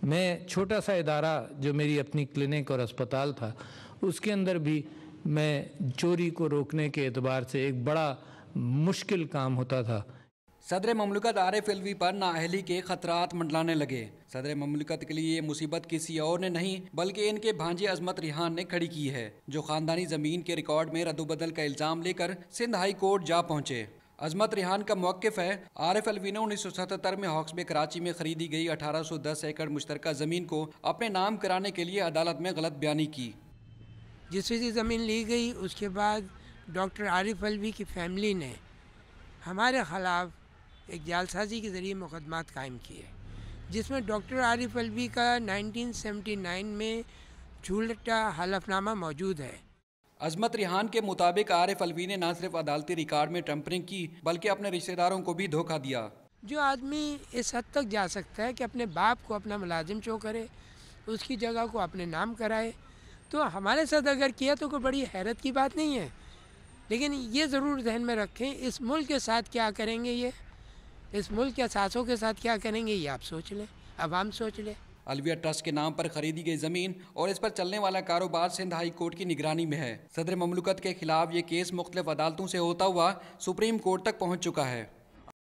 میں چھوٹا سا ادارہ جو میری اپنی کلینک اور اسپتال تھا، اس کے اندر بھی میں چوری کو روکنے کے اعتبار سے ایک بڑا مشکل کام ہوتا تھا۔ صدر مملکت عارف الوی پر نااہلی کے خطرات منڈلانے لگے۔ صدر مملکت کے لیے یہ مصیبت کسی اور نے نہیں بلکہ ان کے بھانجے عظمت ریحان نے کھڑی کی ہے، جو خاندانی زمین کے ریکارڈ میں رد و بدل کا الزام لے کر سندھ ہائی کورٹ جا پہنچے۔ عظمت ریحان کا موقف ہے، عارف الوی نے 1977 میں ہاکس بے کراچی میں خریدی گئی 1810 ایکڑ مشترکہ زمین کو اپنے نام کرانے کے لیے عدالت میں غلط بیانی کی۔ جس فیصد زمین لی گئی اس کے بعد ڈاکٹر عارف الوی کی فیملی نے ہمارے خلاف ایک جعلسازی کے ذریعے مقدمات قائم کیے، جس میں ڈاکٹر عارف الوی کا 1979 میں جھوٹا حلف نامہ موجود ہے۔ عظمت ریحان کے مطابق عارف الوی نے نہ صرف عدالتی ریکارڈ میں ٹمپرنگ کی بلکہ اپنے رشتہ داروں کو بھی دھوکہ دیا۔ جو آدمی اس حد تک جا سکتا ہے کہ اپنے باپ کو اپنا ملازم شو کرے، اس کی جگہ کو اپنے نام کرائے، تو ہمارے ساتھ اگر کیا تو کوئی بڑی حیرت کی بات نہیں ہے، لیکن یہ ضرور ذہن میں رکھیں اس ملک کے ساتھ کیا کریں گے، اس ملک کے اثاثوں کے ساتھ کیا کریں گے، یہ آپ سوچ لیں، عوام سوچ لیں۔ الویہ ٹرسٹ کے نام پر خریدی گئی زمین اور اس پر چلنے والا کاروبار سندھ ہائی کورٹ کی نگرانی میں ہے۔ صدر مملکت کے خلاف یہ کیس مختلف عدالتوں سے ہوتا ہوا سپریم کورٹ تک پہنچ چکا ہے۔